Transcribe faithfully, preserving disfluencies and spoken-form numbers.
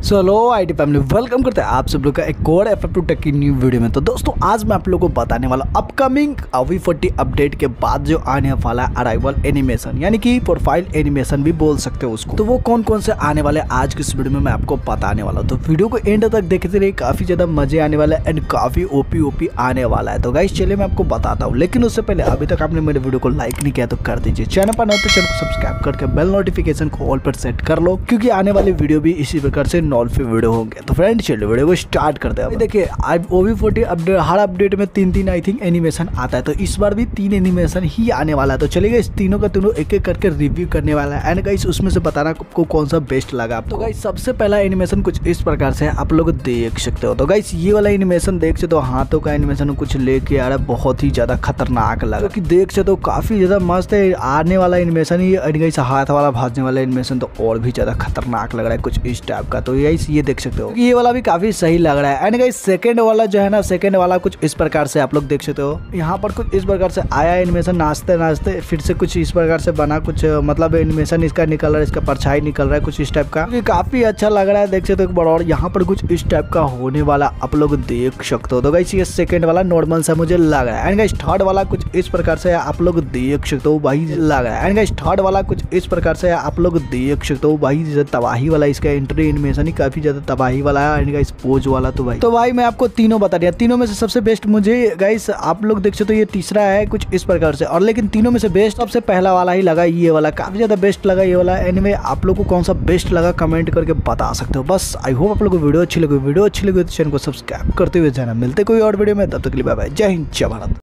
चलो IT family welcome करते हैं आप सब लोग का एक और एफ एफ टू टेक की न्यू वीडियो में। तो दोस्तों आज मैं आप लोगों को बताने वाला अपकमिंग वी फोर्टी अपडेट के बाद जो आने वाला है अराइवल एनिमेशन, यानी कि प्रोफाइल एनिमेशन भी बोल सकते हो उसको। तो वो कौन कौन से आने वाले आज की इस वीडियो में मैं आपको बताने वाला हूँ। तो वीडियो को एंड तक देखते रहिए, काफी ज्यादा मजे आने वाला है एंड काफी ओपी ओपी आने वाला है। तो गाइस चलिए मैं आपको बताता हूँ, लेकिन उससे पहले अभी तक आपने मेरे वीडियो को लाइक नहीं किया तो कर दीजिए। चैनल पर नए तो चैनल को सब्सक्राइब करके बेल नोटिफिकेशन को ऑल पर सेट कर लो, क्योंकि आने वाली वीडियो भी इसी प्रकार से नॉल पे वीडियो होंगे। तो फ्रेंड चलिए वीडियो को स्टार्ट करते हैं। देखिए अब ओ वी फोर्टी अपडेट, हर अपडेट में तीन तीन आई थिंक एनिमेशन आता है, तो इस बार भी तीन एनिमेशन ही आने वाला है। तो चलिए इस तीनों का तीनों एक एक करके रिव्यू करने वाला है एंड गाइस उसमें से बताना आपको कौन सा बेस्ट लगा। तो गाइस सबसे पहला एनिमेशन कुछ इस प्रकार से आप लोग देख सकते हो। तो गाइस ये वाला एनिमेशन देख सकते हो, हाथों का एनिमेशन कुछ लेके आ रहा है, बहुत ही ज्यादा खतरनाक लगा कि देख सकते हो, काफी ज्यादा मस्त है। आने वाला एनिमेशन ही गाइस हाथ वाला भाजने वाला एनिमेशन तो और भी ज्यादा खतरनाक लग रहा है कुछ इस टाइप का। तो गाइस ये देख सकते हो, ये वाला भी काफी सही लग रहा है एंड गाइस सेकंड वाला जो है ना, सेकंड वाला कुछ इस प्रकार से आप लोग देख सकते हो। यहाँ पर कुछ इस प्रकार से आया एनिमेशन, नाचते नाचते फिर से कुछ इस प्रकार से बना, कुछ मतलब एनिमेशन इसका निकल रहा है, इसका परछाई निकल रहा है कुछ इस टाइप का, ये काफी अच्छा लग रहा है देख सकते हो। और यहाँ पर कुछ इस टाइप का होने वाला आप लोग देख सकते हो। तो गाइस ये सेकंड वाला नॉर्मल सा मुझे लग रहा है एंड गाइस थर्ड वाला कुछ इस प्रकार से आप लोग देख सकते हो, भाई लग रहा है एंड गाइस थर्ड वाला कुछ इस प्रकार से आप लोग देख सकते हो, भाई तबाही वाला, इसका एंट्री एनिमेशन ही काफी ज्यादा तबाही वाला है एंड गाइस पोज वाला। तो भाई तो भाई मैं आपको तीनों बता दिया, तीनों में से सबसे बेस्ट मुझे गाइस आप लोग देख सकते हो, ये तीसरा है कुछ इस प्रकार से। और लेकिन तीनों में से बेस्ट सबसे पहला वाला ही लगा, ये वाला काफी ज्यादा बेस्ट लगा ये वाला। एनीवे आप लोग को कौन सा बेस्ट लगा कमेंट करके बता सकते हो। बस आई होप आप लोग को वीडियो अच्छी लगी, वीडियो अच्छी लगी तो चैनल को सब्सक्राइब करते हुए जाना। मिलते कोई और वीडियो में, तब तक के लिए बाय बाय, जय हिंद जय भारत।